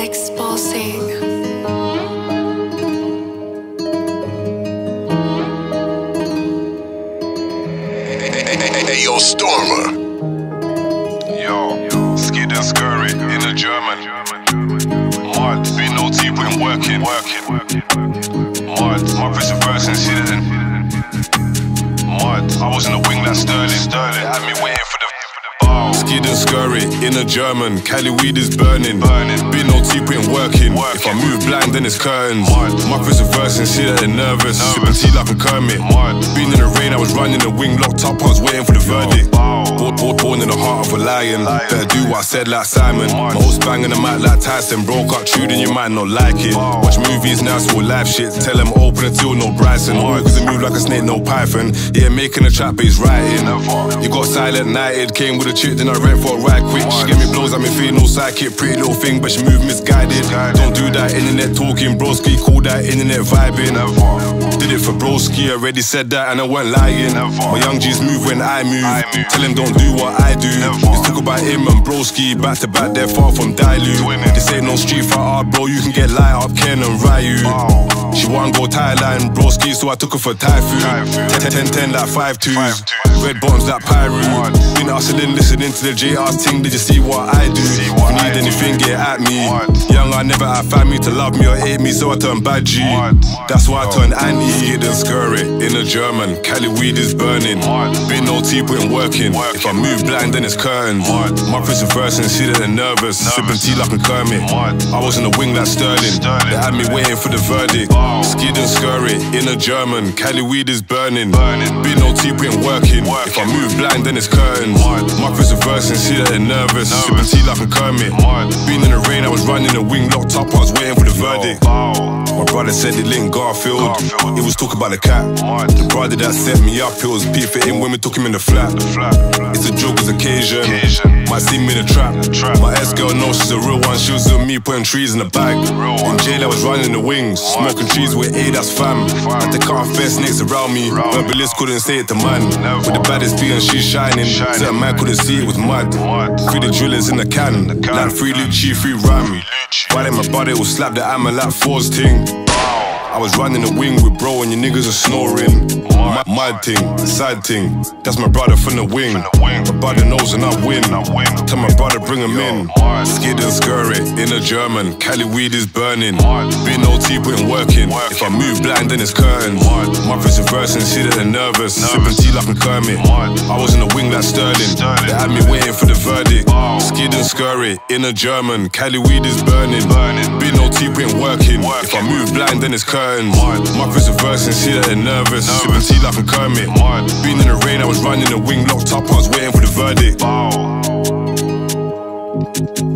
Exposing. Hey, yo, Stormer. Yo, skid and scurry in a German. Mud, been no tea, putting working. Mud, my perseverance and shit. Mud, I was in the wing like Sterling. Had me waiting for the bow. Skid and scurry in a German. Cali weed is burning. Been no tea, putting working. If I move blind, then it's curtains. My perseverance and shit and nervous. Sipping tea like a Kermit. Been in the rain, I was running the wing, locked up, I was waiting for the verdict. Born in the heart of a lion. Better do what I said like Simon. My host banging the mic like Tyson. Broke up true, then you might not like it. Watch movies now, it's all live shit. Tell them open until no Bryson. Cause it move like a snake, no python. Yeah, making a trap, but he's writing. You got silent nighted, came with a chick, then I ran for a ride quick. She gave me blows, I mean feeling no psychic. Pretty little thing, but she move misguided. Don't do that internet talking, broski, call that internet vibing. Did it for broski, already said that and I weren't lying. My young G's move when I move. Tell him don't do what I do. Let's talk about him and broski, back to back, they're far from dilute. This ain't no street fighter, bro, you can get light up, Ken and Ryu. She wanna go Thailand, broski, so I took her for Thai food. 10-10 like 5-2s, red bottoms like Pyru. Been hustling, listening to the JR's ting, did you see what I do? If you need anything, get at me. Young, I never had family to love me or hate me, so I turned bad G. That's why I turned anti. Skid and scurry in a German, Cali weed is burning. Been no tea, putting working. If I move blind, then it's curtains. My perseverance and shit and nervous. Sipping tea like a Kermit. I was in the wing like Sterling. They had me waiting for the verdict. Skid and scurry in a German, Cali weed is burning. Been no tea, putting working. If I move blind, then it's curtains. My perseverance and shit and nervous. Sipping tea like a Kermit. Been in the rain, I was running the wing, locked up, I was waiting for the verdict. My brother said he linked Garfield. He was talking about the cat. The brother that set me up, it was P for him when we took him in the flat. It's a joker's occasion. Might see me in the trap. My ex-girl knows she's a real one. She was with me putting trees in the bag. In jail I was running the wings, smoking trees with A, that's fam. Had to cut off bare snakes around me. Herbalist couldn't say it to man. With the baddest beat and she's shining. Certain man couldn't see it was mud. Free the drillers in the can. Like free Lucci, free Ram. While in my body will slap the hammer like Force ting. I was running the wing with bro and your niggas are snoring. Mad thing, sad thing, that's my brother from the wing. My brother knows and I win. Tell my brother bring him in. Skid and scurry in a German, Cali weed is burning. Been no tea, putting working. If I move blind, then it's curtains. My perseverance and shit and nervous. Sipping tea like a Kermit. I was in the wing like Sterling. They had me waiting for the verdict. Skid and scurry in a German, Cali weed is burning. Been no tea, putting working. If I move blind, then it's curtains. My perseverance and shit and nervous. Sipping tea like a Kermit. Been in the rain, I was running the wing, locked up, I was waiting for the verdict.